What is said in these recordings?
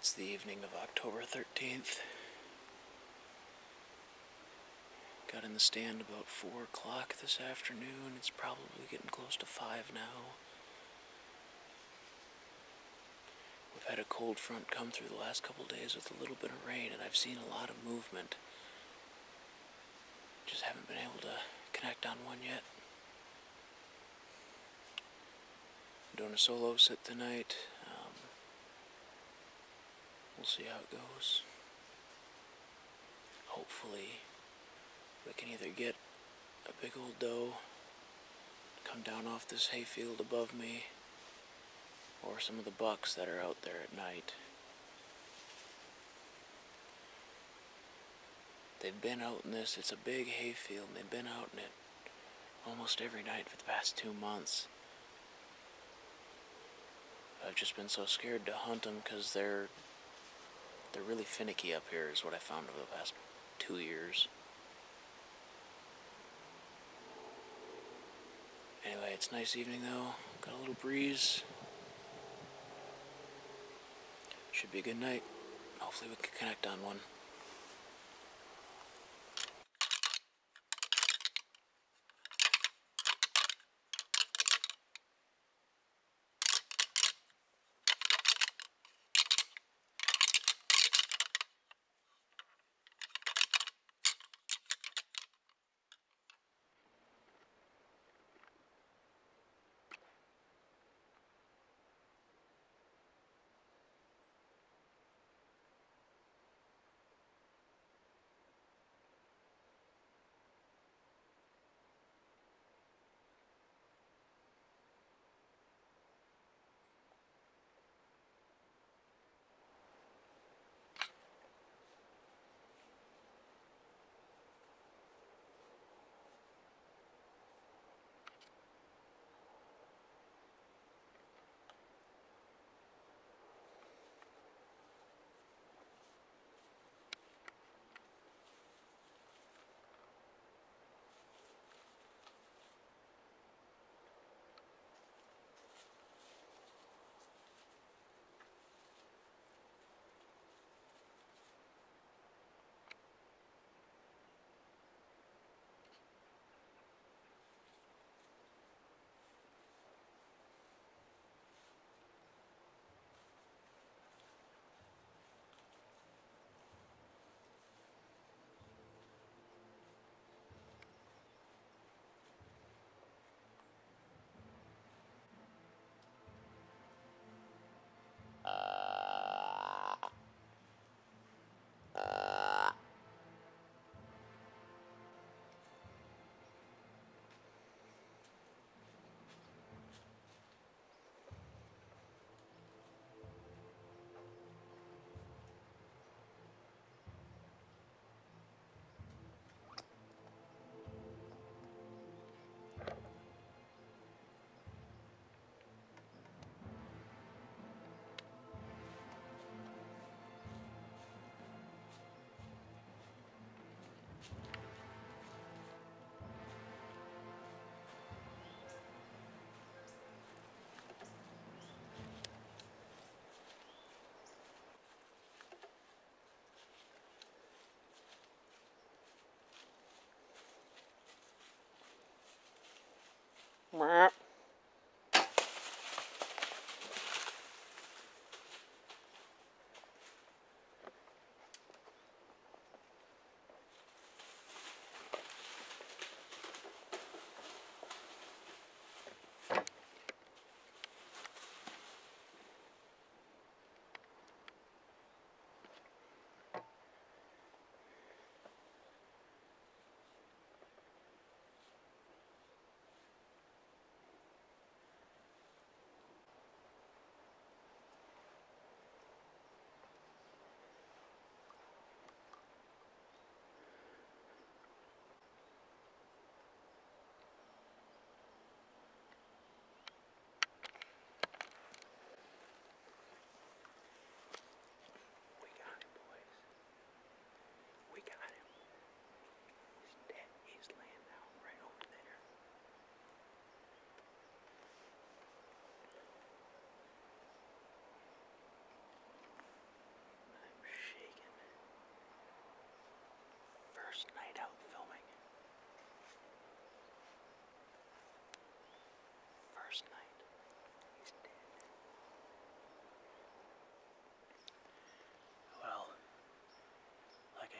It's the evening of October 13th. Got in the stand about 4 o'clock this afternoon. It's probably getting close to 5 now. We've had a cold front come through the last couple days with a little bit of rain, and I've seen a lot of movement. Just haven't been able to connect on one yet. I'm doing a solo sit tonight. We'll see how it goes. Hopefully we can either get a big old doe come down off this hayfield above me, or some of the bucks that are out there at night. They've been out in this, it's a big hayfield, and they've been out in it almost every night for the past 2 months. I've just been so scared to hunt them because they're really finicky up here, is what I found over the past 2 years. Anyway, it's a nice evening though. Got a little breeze. Should be a good night. Hopefully we can connect on one.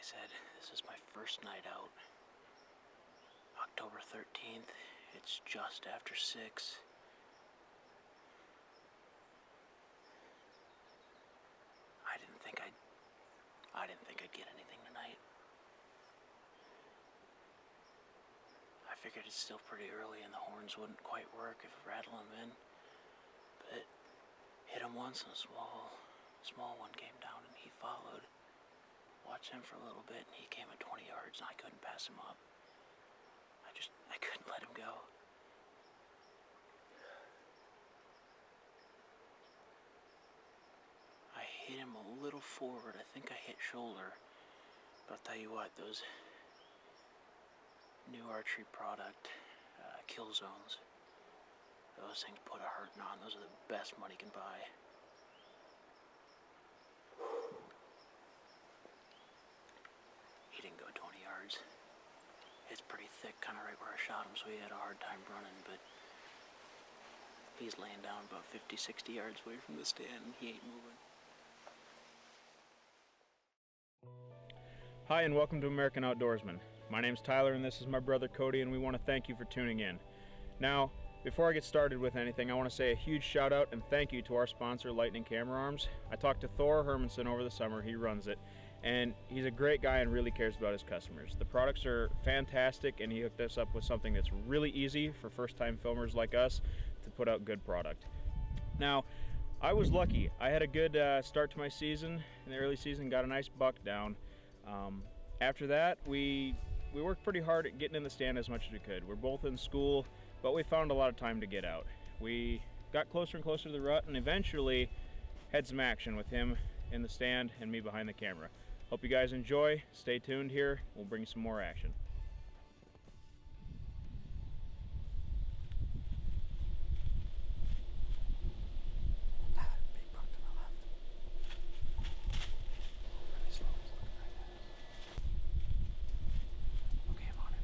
I said, this is my first night out. October 13th. It's just after 6. I didn't think I'd get anything tonight. I figured it's still pretty early and the horns wouldn't quite work if I rattle them in. But hit him once and a small one came down and he followed. Watched him for a little bit and he came at 20 yards and I couldn't pass him up. I couldn't let him go. I hit him a little forward. I think I hit shoulder. But I'll tell you what, those new archery product, kill zones, those things put a hurting on. Those are the best money can buy. He didn't go 20 yards. It's pretty thick, kind of right where I shot him, so he had a hard time running, but he's laying down about 50, 60 yards away from the stand and he ain't moving. Hi and welcome to American Outdoorsmen. My name's Tyler and this is my brother Cody, and we want to thank you for tuning in. Now, before I get started with anything, I want to say a huge shout out and thank you to our sponsor, Lightning Camera Arms. I talked to Thor Hermanson over the summer, he runs it, and he's a great guy and really cares about his customers. The products are fantastic and he hooked us up with something that's really easy for first-time filmers like us to put out good product. Now, I was lucky. I had a good start to my season. In the early season, got a nice buck down. After that, we worked pretty hard at getting in the stand as much as we could. We're both in school, but we found a lot of time to get out. We got closer and closer to the rut and eventually had some action with him in the stand and me behind the camera. Hope you guys enjoy. Stay tuned here. We'll bring you some more action. Big buck to my left. Really slow, he's looking right at us. Okay, I'm on him.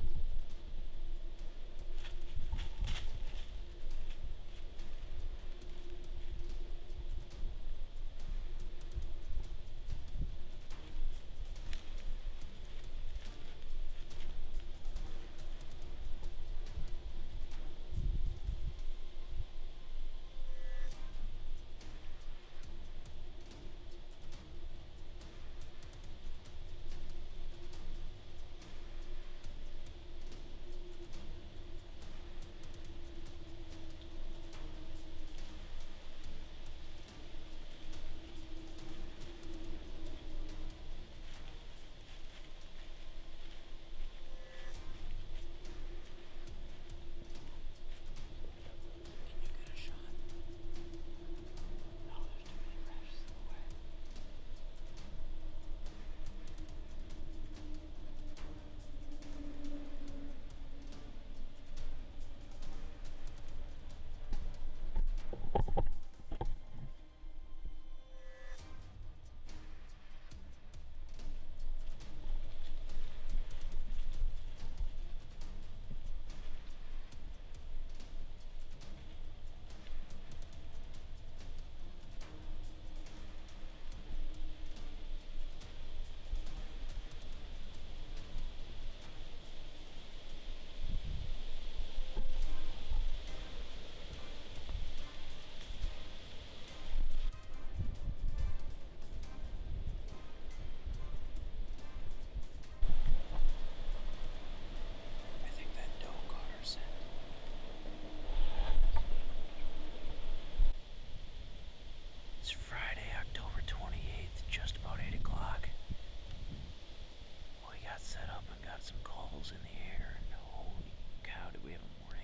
In the air, and holy cow, did we have a morning.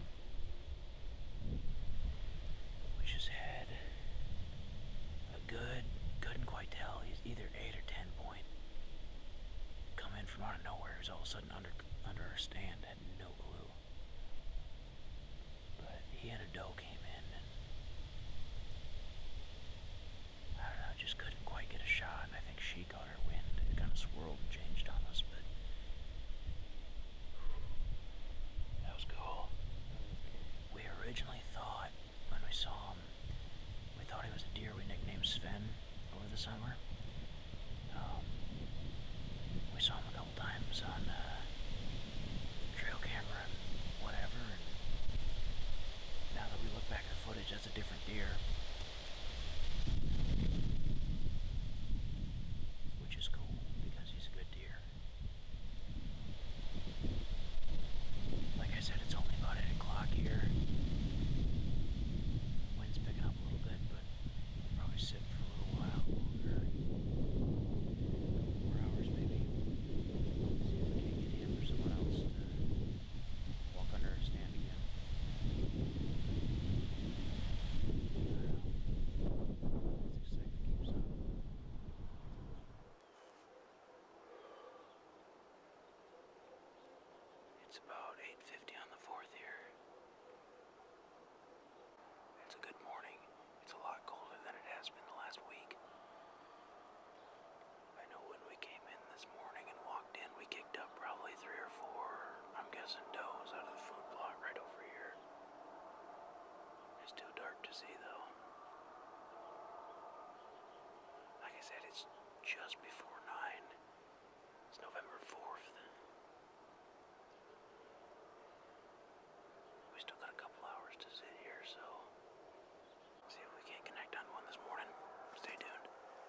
We just had a good, couldn't quite tell, he's either 8 or 10 point. Come in from out of nowhere, he's all of a sudden under our stand, had no clue. But he and a doe came in, and I don't know, just couldn't quite get a shot, and I think she caught her wind. It kind of swirled and changed on us, but that was cool. We originally thought, when we saw him, we thought he was a deer we nicknamed Sven over the summer. a different deer, which is cool because he's a good deer. Like I said, it's only about 8 o'clock here. Wind's picking up a little bit, but we'll probably sit for a little while longer. 4 hours maybe. See if we can get him or someone else to walk under a stand again. This excitement keeps up. It's about 8:50 on the 4th here. It's a good morning. It's a lot colder than it has been the last week. I know when we came in this morning and walked in, we kicked up probably 3 or 4, I'm guessing does out of the food plot right over here. It's too dark to see though. Like I said, it's just before 9. It's November 4th. We still got a couple hours to sit here, so see if we can't connect on one this morning. Stay tuned.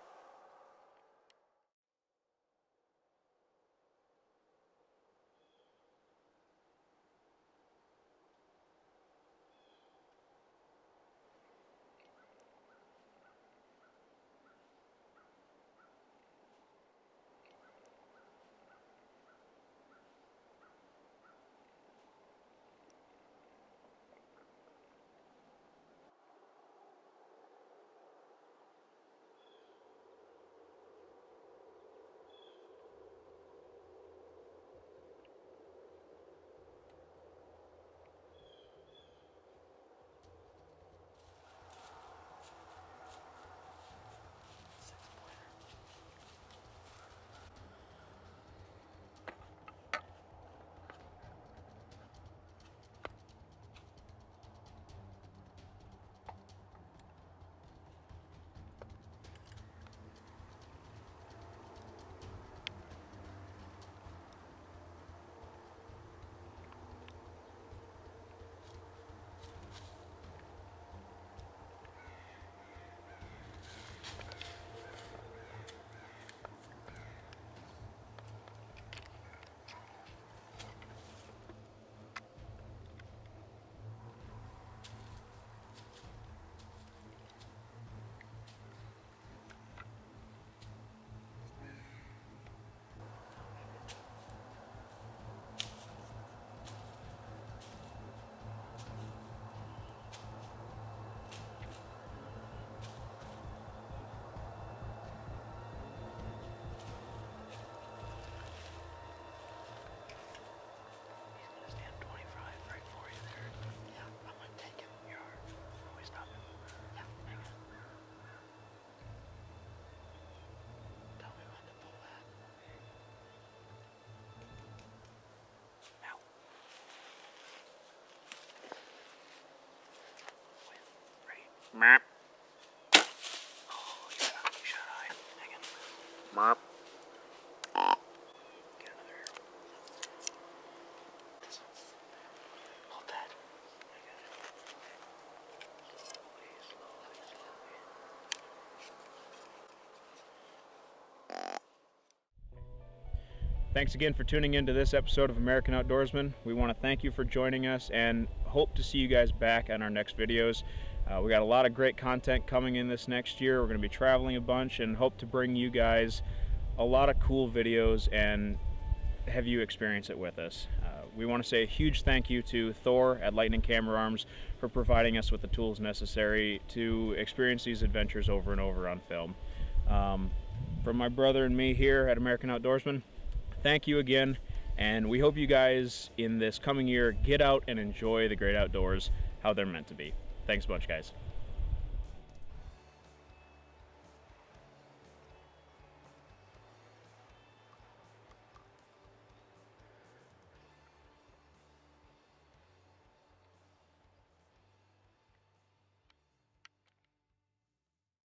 Map. Oh, you shot high. Hang on. Map. Get another arrow. Hold that. I got it. Slowly. Thanks again for tuning in to this episode of American Outdoorsmen. We want to thank you for joining us and hope to see you guys back on our next videos. We got a lot of great content coming in this next year. We're going to be traveling a bunch and hope to bring you guys a lot of cool videos and have you experience it with us. We want to say a huge thank you to Thor at Lightning Camera Arms for providing us with the tools necessary to experience these adventures over and over on film. From my brother and me here at American Outdoorsmen, thank you again, and we hope you guys in this coming year get out and enjoy the great outdoors how they're meant to be. Thanks a bunch, guys.